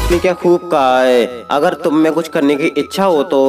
उसने क्या खूब कहा है, अगर तुम में कुछ करने की इच्छा हो तो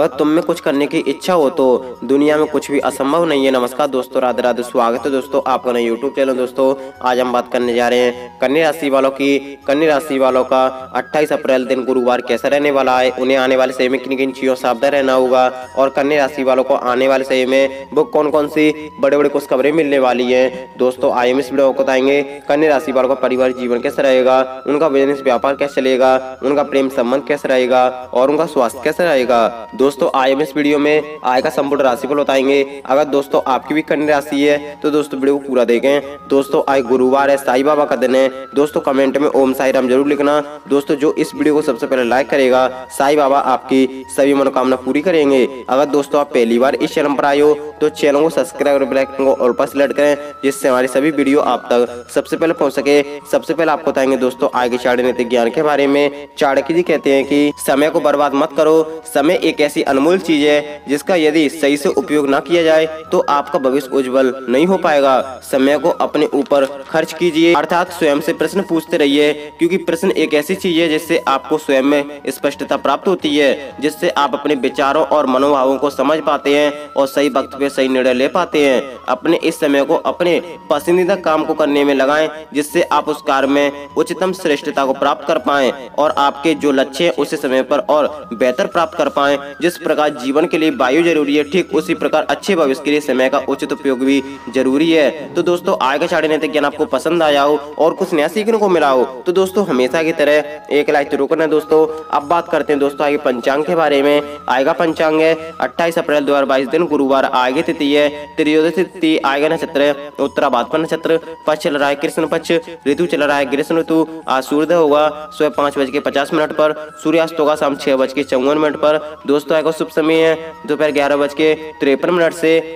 दुनिया में कुछ भी असंभव नहीं है। नमस्कार दोस्तों, राधे राधे, स्वागत है दोस्तों आपका नए यूट्यूब चैनल। दोस्तों आज हम बात करने जा रहे हैं कन्या राशि वालों की। कन्या राशि वालों का 28 अप्रैल दिन गुरुवार कैसा रहने वाला है, उन्हें आने वाले समय में किन किन चीजों से सावधान रहना होगा, और कन्या राशि वालों को आने वाले समय में वो कौन कौन सी बड़े बड़े खुशखबरें मिलने वाली है। दोस्तों आज हम इस वीडियो को बताएंगे कन्या राशि वालों का पारिवारिक जीवन कैसा रहेगा, उनका बिजनेस व्यापार कैसे चलेगा, उनका प्रेम संबंध कैसा रहेगा और उनका स्वास्थ्य कैसा रहेगा। दोस्तों आज हम इस वीडियो में आय का संपूर्ण राशिफल बताएंगे। अगर दोस्तों आपकी भी कन्या राशि है तो दोस्तों वीडियो को पूरा देखें। दोस्तों आज गुरुवार है, साईं बाबा का दिन है। दोस्तों कमेंट में ओम साई राम जरूर लिखना। दोस्तों जो इस वीडियो को सबसे पहले लाइक करेगा साईं बाबा आपकी सभी मनोकामना पूरी करेंगे। अगर दोस्तों आप पहली बार इस चैनल पर आए हो तो चैनल को सब्सक्राइब और बेल आइकन को ऑल पर सेलेक्ट करें, जिससे हमारी सभी वीडियो आप तक सबसे पहले पहुंच सके। सबसे पहले आपको बताएंगे दोस्तों आगे चाणक्य नीति ज्ञान के बारे में। चाणक्य जी कहते हैं कि समय को बर्बाद मत करो। समय एक ऐसी अनमोल चीज है जिसका यदि सही से उपयोग ना किया जाए तो आपका भविष्य उज्जवल नहीं हो पाएगा। समय को अपने ऊपर खर्च कीजिए, अर्थात स्वयं से प्रश्न पूछते रहिए, क्योंकि प्रश्न एक ऐसी चीज है जिससे आपको स्वयं में स्पष्टता प्राप्त होती है, जिससे आप अपने विचारों और मनोभावों को समझ पाते हैं और सही वक्त पे सही निर्णय ले पाते हैं। अपने इस समय को अपने पसंदीदा काम को करने में लगाएं, जिससे आप उस कार्य में उच्चतम श्रेष्ठता को प्राप्त कर पाएं और आपके जो लक्ष्य है उसे समय पर और बेहतर प्राप्त कर पाएं। जिस प्रकार जीवन के लिए वायु जरूरी है, ठीक उसी प्रकार अच्छे भविष्य के लिए समय का उचित उपयोग भी जरूरी है। तो दोस्तों आय का चाणक्य नीति ज्ञान आपको पसंद आया हो और कुछ नया सीखने को मिला हो तो दोस्तों हमेशा की तरह एक लाइक जरूर करना। दोस्तों अब बात करते हैं दोस्तों आगे पंचांग के बारे में। आएगा पंचांग है 28 अप्रैल 2022 दिन गुरुवार, आगे तिथि है त्रयोदशी तिथि, आएगा नक्षत्र उत्तराभाद्र नक्षत्र, पक्ष चल रहा है कृष्ण पक्ष, ऋतु चल रहा है ग्रीष्म ऋतु। आज सूर्योदय होगा सुबह 5:50 पर, सूर्यास्त होगा शाम 6:54 पर। दोस्तों आएगा शुभ समय है दोपहर 11:53 से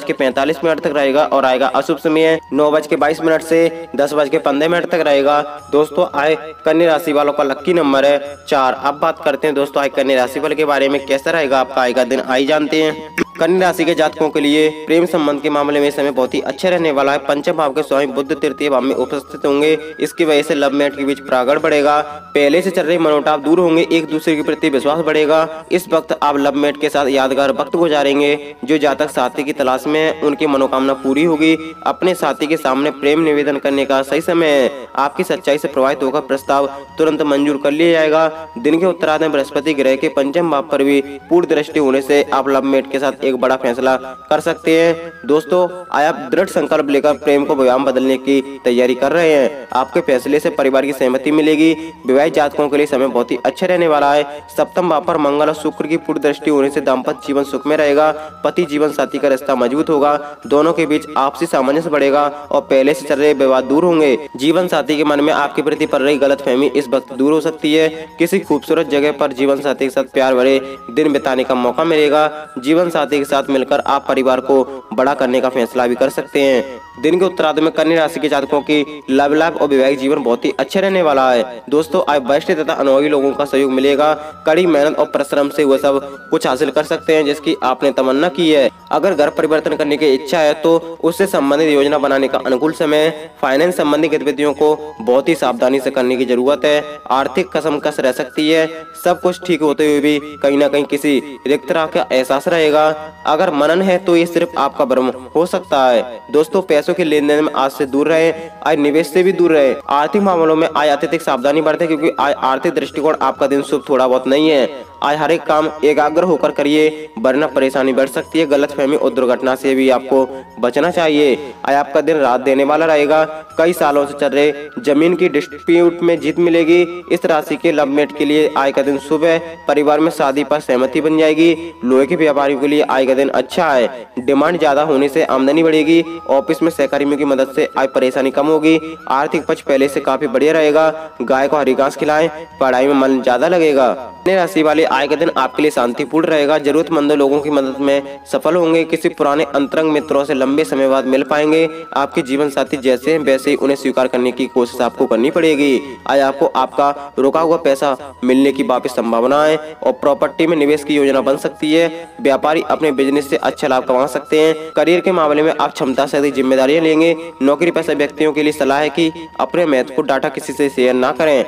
12:45 तक रहेगा, और आएगा अशुभ समय है 9:22 से 10:15 तक रहेगा। दोस्तों आए कन्या राशि वालों का लकी नंबर है 4। अब बात करते हैं दोस्तों आए कन्या राशि वाले के बारे में, कैसा रहेगा आपका आय का दिन, आई जानते हैं। कन्या राशि के जातकों के लिए प्रेम संबंध के मामले में समय बहुत ही अच्छा रहने वाला है। पंचम भाव के स्वामी बुध तृतीय भाव में उपस्थित होंगे, इसकी वजह से लव मैरिज के बीच प्रागड़ बढ़ेगा। पहले से चल रहे मनोटाव दूर होंगे, एक दूसरे के प्रति विश्वास बढ़ेगा। इस वक्त आप लव मैरिज के साथ यादगार वक्त गुजारेंगे। जो जातक साथी की तलाश में है उनकी मनोकामना पूरी होगी। अपने साथी के सामने प्रेम निवेदन करने का सही समय है। आपकी सच्चाई से प्रभावित होकर प्रस्ताव तुरंत मंजूर कर लिया जाएगा। दिन के उत्तरार्ध में बृहस्पति ग्रह के पंचम भाव पर भी पूर्ण दृष्टि होने से आप लव मैरिज के साथ एक बड़ा फैसला कर सकते हैं। दोस्तों आप दृढ़ संकल्प लेकर प्रेम को विवाह में बदलने की तैयारी कर रहे हैं। आपके फैसले से परिवार की सहमति मिलेगी। विवाहित जातकों के लिए समय बहुत ही अच्छा रहने वाला है। सप्तम भाव पर मंगल और शुक्र की पूर्ण दृष्टि होने से दाम्पत्य जीवन सुख में रहेगा। पति जीवन साथी का रिश्ता मजबूत होगा, दोनों के बीच आपसी सामंजस्य बढ़ेगा और पहले से चल रहे विवाद दूर होंगे। जीवन साथी के मन में आपके प्रति पड़ रही गलतफहमी इस वक्त दूर हो सकती है। किसी खूबसूरत जगह पर जीवन साथी के साथ प्यार भरे दिन बिताने का मौका मिलेगा। जीवन साथी के साथ मिलकर आप परिवार को बड़ा करने का फैसला भी कर सकते हैं। दिन के उत्तरार्ध में कन्या राशि के जातकों की लव लाइफ और वैवाहिक जीवन बहुत ही अच्छा रहने वाला है। दोस्तों आज वरिष्ठ तथा अनुभवी लोगों का सहयोग मिलेगा। कड़ी मेहनत और परिश्रम से वह सब कुछ हासिल कर सकते हैं जिसकी आपने तमन्ना की है। अगर घर परिवर्तन करने की इच्छा है तो उससे संबंधित योजना बनाने का अनुकूल समय है। फाइनेंस संबंधी गतिविधियों को बहुत ही सावधानी से करने की जरूरत है। आर्थिक कसमकस रह सकती है। सब कुछ ठीक होते हुए भी कहीं ना कहीं किसी रिक्तता का एहसास रहेगा। अगर मनन है तो ये सिर्फ आपका भ्रम हो सकता है। दोस्तों पैसों के लेन देन में आज से दूर रहे, आज निवेश से भी दूर रहे। आर्थिक मामलों में आज अत्यधिक सावधानी बरतें, क्योंकि आज आर्थिक दृष्टिकोण आपका दिन शुभ थोड़ा बहुत नहीं है। आज हर एक काम एकाग्र होकर करिए, वरना परेशानी बढ़ सकती है। गलतफहमी और दुर्घटना से भी आपको बचना चाहिए। आज आपका दिन रात देने वाला रहेगा। कई सालों से चल रहे जमीन की डिस्प्यूट में जीत मिलेगी। इस राशि के लव मैरिज के लिए आज का दिन शुभ है। परिवार में शादी पर सहमति बन जाएगी। लोहे के व्यापारियों के लिए आज का दिन अच्छा है। डिमांड ज्यादा होने से आमदनी बढ़ेगी। ऑफिस में सहकर्मियों की मदद से आज परेशानी कम होगी। आर्थिक पक्ष पहले से काफी बढ़िया रहेगा। गाय को हरी घास खिलाएं, पढ़ाई में मन ज्यादा लगेगा। कन्या राशि वाले आज का दिन आपके लिए शांतिपूर्ण रहेगा। जरूरतमंद लोगों की मदद में सफल होंगे। किसी पुराने अंतरंग मित्रों से लंबे समय बाद मिल पाएंगे। आपके जीवन साथी जैसे हैं वैसे ही उन्हें स्वीकार करने की कोशिश आपको करनी पड़ेगी। आज आपको आपका रुका हुआ पैसा मिलने की वापस संभावना है और प्रॉपर्टी में निवेश की योजना बन सकती है। व्यापारी अपने बिजनेस से अच्छा लाभ कमा सकते हैं। करियर के मामले में आप क्षमता से अधिक जिम्मेदारियां लेंगे। नौकरी पेशा व्यक्तियों के लिए सलाह है कि अपने महत्वपूर्ण डाटा किसी से शेयर ना करें। कड़ी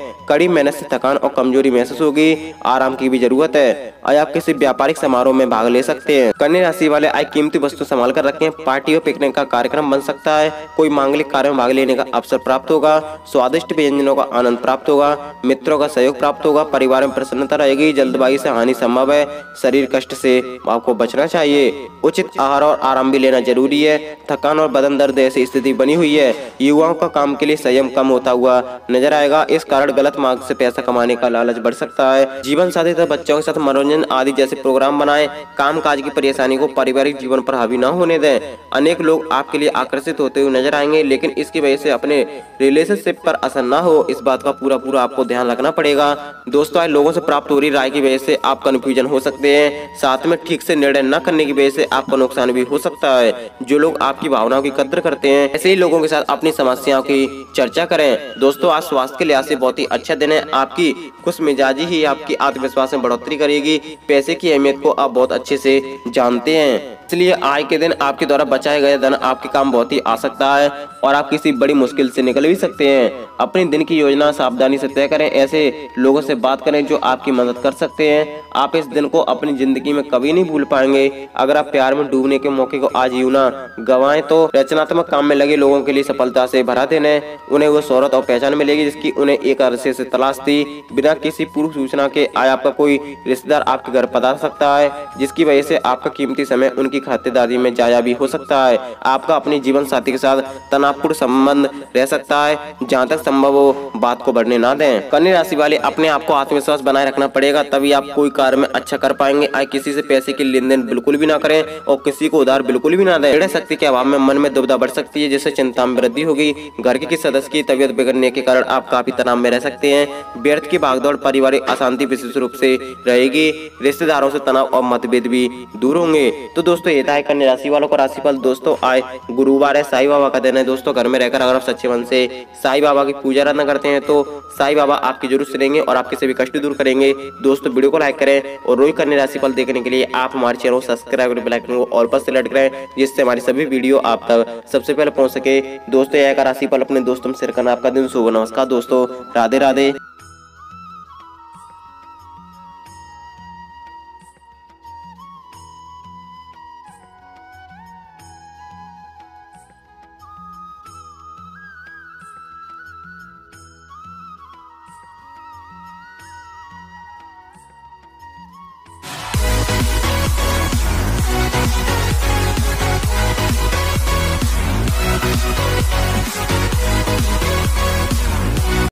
कड़ी मेहनत से थकान और कमजोरी महसूस होगी, आराम की भी जरूरत है। आज आप किसी व्यापारिक समारोह में भाग ले सकते हैं। कन्या राशि वाले आज कीमती वस्तु संभाल कर रखें, पार्टी और पिकनिक का कार्यक्रम बन सकता है, कोई मांगलिक कार्य में भाग लेने का अवसर प्राप्त होगा, स्वादिष्ट व्यंजनों का आनंद प्राप्त होगा, मित्रों का सहयोग प्राप्त होगा, परिवार में प्रसन्नता रहेगी, जल्दबाजी से हानि संभव है, शरीर कष्ट से आपको बचना चाहिए, उचित आहार और आराम भी लेना जरूरी है, थकान और बदन दर्द ऐसी स्थिति बनी हुई है, युवाओं का काम के लिए संयम कम होता हुआ नजर आएगा, इस कारण गलत मार्ग से पैसा कमाने का लालच बढ़ सकता है। जीवन साथी तथा बच्चों के साथ मनोरंजन आदि जैसे प्रोग्राम बनाएं, काम काज की परेशानी को पारिवारिक जीवन पर हावी न होने दें। अनेक लोग आपके लिए आकर्षित होते हुए नजर आएंगे, लेकिन इसकी वजह से अपने रिलेशनशिप पर असर न हो, इस बात का पूरा आपको ध्यान रखना पड़ेगा। दोस्तों, आज लोगों से प्राप्त हो रही राय की वजह से आप कंफ्यूजन हो सकते हैं, साथ में ठीक से निर्णय न करने की वजह से आपको नुकसान भी हो सकता है। जो लोग आपकी भावनाओं की कद्र करते हैं, ऐसे ही लोगों के साथ अपनी समस्याओं की चर्चा करें। दोस्तों, आज स्वास्थ्य के लिहाज से बहुत ही अच्छा दिन है, आपकी खुश मिजाजी ही आपकी आत्मविश्वास में बढ़ोतरी करेगी। पैसे की अहमियत को आप बहुत अच्छे से जानते हैं, इसलिए आज के दिन आपके द्वारा बचाए गए धन आपके काम बहुत ही आ सकता है और आप किसी बड़ी मुश्किल से निकल भी सकते हैं। अपने दिन की योजना सावधानी से तय करें, ऐसे लोगों से बात करें जो आपकी मदद कर सकते हैं। आप इस दिन को अपनी जिंदगी में कभी नहीं भूल पाएंगे। अगर आप प्यार में डूबने के मौके को आज यूं ना गवाएं तो रचनात्मक काम में लगे लोगों के लिए सफलता से भरा दिन है। उन्हें वो शोहरत और पहचान मिलेगी जिसकी उन्हें एक अरसे से तलाश थी। बिना किसी पूर्व सूचना के आज आपका कोई रिश्तेदार आपके घर पधार सकता है, जिसकी वजह से आपका कीमती समय उनकी खातिरदारी में जाया भी हो सकता है। आपका अपने जीवन साथी के साथ तनावपूर्ण संबंध रह सकता है, जहाँ तक संभव हो बात को बढ़ने ना दें। कन्या राशि वाले अपने आप को आत्मविश्वास बनाए रखना पड़ेगा, तभी आप कोई कार्य में अच्छा कर पाएंगे। आज किसी से पैसे की लेन देन बिल्कुल भी ना करें और किसी को उधार बिल्कुल भी ना दें। निर्णय शक्ति के अभाव में मन में दुविधा बढ़ सकती है, जिससे चिंता में वृद्धि होगी। घर के किसी सदस्य की तबियत बिगड़ने के कारण आप काफी तनाव में रह सकते हैं। व्यर्थ की भागदौड़, पारिवारिक अशांति विशेष रूप से रहेगी। रिश्तेदारों से तनाव और मतभेद भी दूर होंगे। तो दोस्तों, ये था कन्या राशि वालों का राशिफल। दोस्तों, आज गुरुवार है, साईं बाबा का दिन है। दोस्तों, घर में रहकर अगर आप सच्चे मन से साईं बाबा की पूजा आराधना करते हैं तो साईं बाबा आपकी जरूर सुनेंगे और आपके सभी कष्ट दूर करेंगे। दोस्तों, वीडियो को लाइक करें और रोज कन्या राशिफल देखने के लिए आप हमारे चैनल को सब्सक्राइब और बेल आइकन को ऑल पर सेलेक्ट करें, जिससे हमारी सभी वीडियो आप तक सबसे पहले पहुंच सके। दोस्तों, यह राशिफल अपने दोस्तों में शेयर करना। आपका दिन शुभ। नमस्कार दोस्तों, राधे राधे।